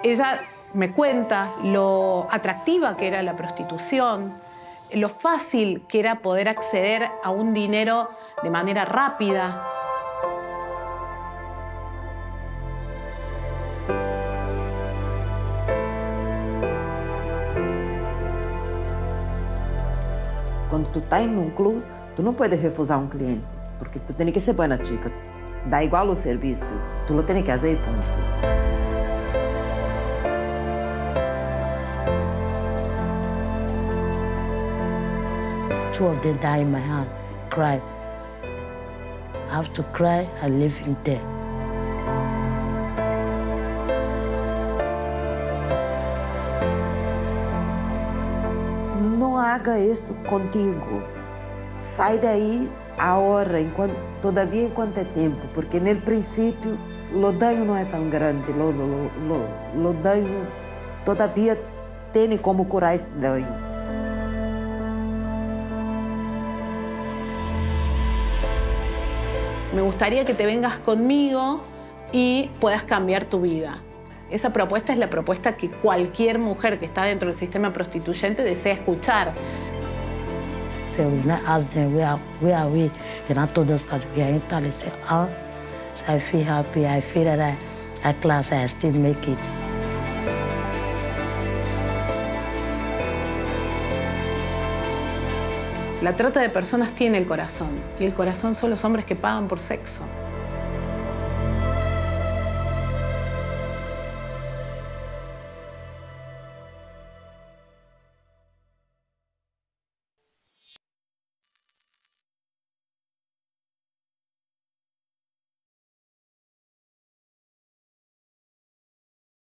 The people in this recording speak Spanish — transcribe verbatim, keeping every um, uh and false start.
Ella me cuenta lo atractiva que era la prostitución, lo fácil que era poder acceder a un dinero de manera rápida. Quando tu tá em um clube, tu não puedes refusar um cliente, porque tu tem que ser boa chica. Dá igual o serviço, tu lo tens que fazer e ponto. Two of them die in my hand, cry. I have to cry and leave him there. Não haga isto contigo. Sai daí agora, enquanto, todavia enquanto é tempo, porque no princípio o dano não é tão grande, o, o, o, o dano todavia tem como curar este dano. Me gustaría que te vengas conmigo y puedas cambiar tu vida. Esa propuesta es la propuesta que cualquier mujer que está dentro del sistema prostituyente desea escuchar. So when I asked them, where are, where are we? Then I told us that we are in Italy. Say, ah, so I feel happy. I feel that I, at last I still make it. La trata de personas tiene el corazón, y el corazón son los hombres que pagan por sexo.